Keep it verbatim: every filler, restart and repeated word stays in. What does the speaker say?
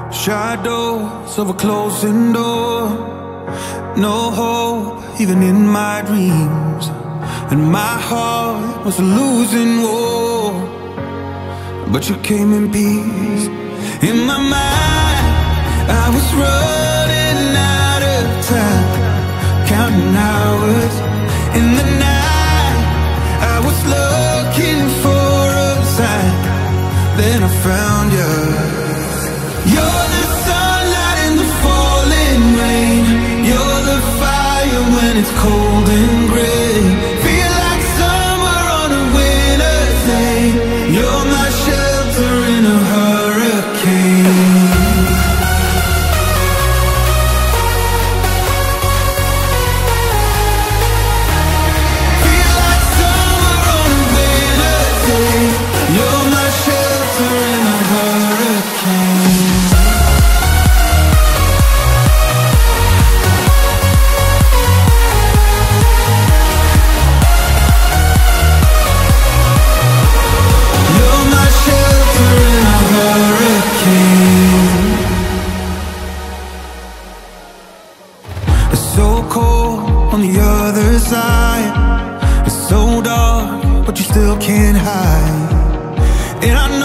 Shadows of a closing door, no hope even in my dreams, and my heart was a losing war. But you came in peace. In my mind, I was running out of time, counting hours. In the night, I was looking for a sign. Then I found you. You're the sunlight in the falling rain. You're the fire when it's cold and gray. Feel like summer on a winter's day. You're my shelter in a hurricane. Feel like summer on a winter's day. You're my shelter in a hurricane. It's so cold on the other side. It's so dark, but you still can't hide. And I